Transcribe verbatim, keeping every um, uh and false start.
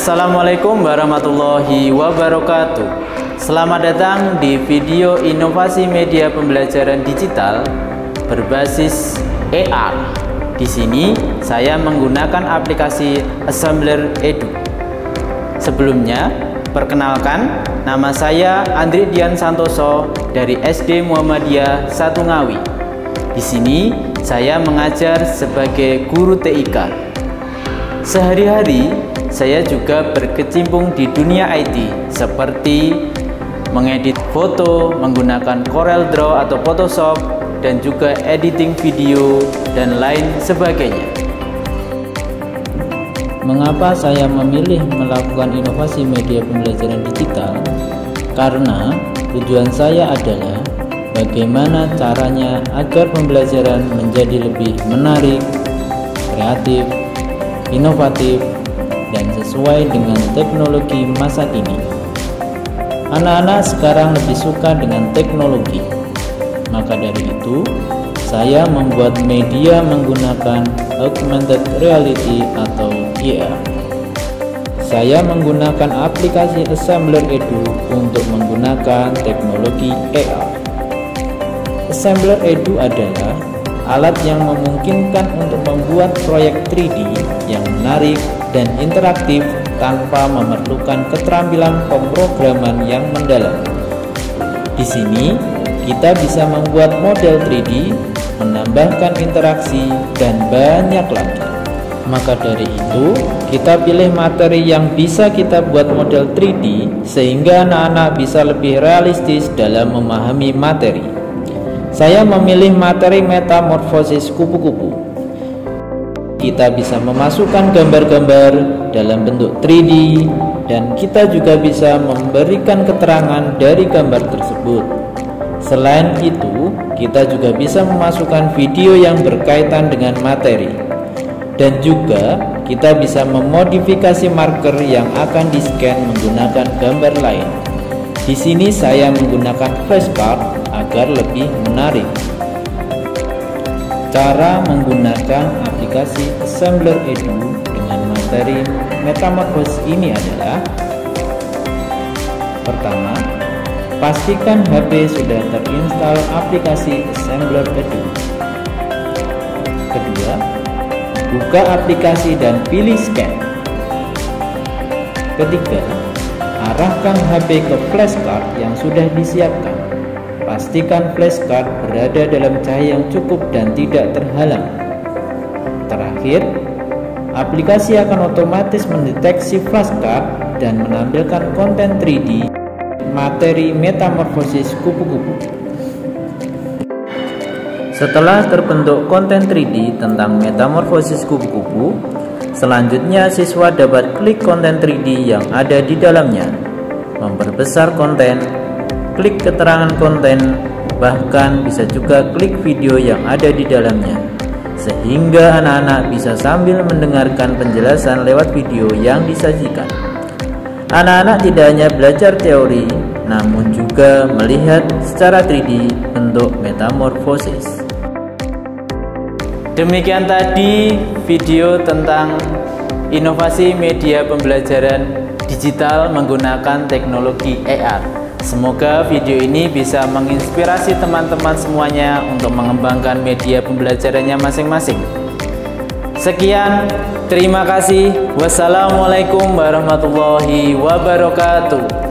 Assalamualaikum warahmatullahi wabarakatuh. Selamat datang di video inovasi media pembelajaran digital berbasis A R. Di sini saya menggunakan aplikasi Assembler Edu. Sebelumnya, perkenalkan, nama saya Andri Dian Santoso dari S D Muhammadiyah satu Ngawi. Di sini saya mengajar sebagai guru T I K. Sehari-hari saya juga berkecimpung di dunia I T seperti mengedit foto menggunakan Corel Draw atau Photoshop dan juga editing video dan lain sebagainya. Mengapa saya memilih melakukan inovasi media pembelajaran digital? Karena tujuan saya adalah bagaimana caranya agar pembelajaran menjadi lebih menarik, kreatif, inovatif, dan sesuai dengan teknologi masa kini. Anak-anak sekarang lebih suka dengan teknologi. Maka dari itu, saya membuat media menggunakan augmented reality atau A R. Saya menggunakan aplikasi Assembler Edu untuk menggunakan teknologi A R. Assembler Edu adalah alat yang memungkinkan untuk membuat proyek tiga D yang menarik dan interaktif tanpa memerlukan keterampilan pemrograman yang mendalam. Di sini, kita bisa membuat model tiga D, menambahkan interaksi, dan banyak lagi. Maka dari itu, kita pilih materi yang bisa kita buat model tiga D sehingga anak-anak bisa lebih realistis dalam memahami materi. Saya memilih materi metamorfosis kupu-kupu. Kita bisa memasukkan gambar-gambar dalam bentuk tiga D dan kita juga bisa memberikan keterangan dari gambar tersebut. Selain itu, kita juga bisa memasukkan video yang berkaitan dengan materi. Dan juga kita bisa memodifikasi marker yang akan di-scan menggunakan gambar lain. Di sini saya menggunakan flashcard agar lebih menarik. Cara menggunakan aplikasi Assembler Edu dengan materi metamorfosis ini adalah: pertama, pastikan H P sudah terinstall aplikasi Assembler Edu. Kedua, buka aplikasi dan pilih scan. Ketiga, arahkan H P ke flashcard yang sudah disiapkan. Pastikan flashcard berada dalam cahaya yang cukup dan tidak terhalang. Terakhir, aplikasi akan otomatis mendeteksi flashcard dan menampilkan konten tiga D materi metamorfosis kupu-kupu. Setelah terbentuk konten tiga D tentang metamorfosis kupu-kupu, selanjutnya siswa dapat klik konten tiga D yang ada di dalamnya, memperbesar konten, klik keterangan konten, bahkan bisa juga klik video yang ada di dalamnya, sehingga anak-anak bisa sambil mendengarkan penjelasan lewat video yang disajikan. Anak-anak tidak hanya belajar teori, namun juga melihat secara tiga D bentuk metamorfosis. Demikian tadi video tentang inovasi media pembelajaran digital menggunakan teknologi A R. Semoga video ini bisa menginspirasi teman-teman semuanya untuk mengembangkan media pembelajarannya masing-masing. Sekian, terima kasih. Wassalamualaikum warahmatullahi wabarakatuh.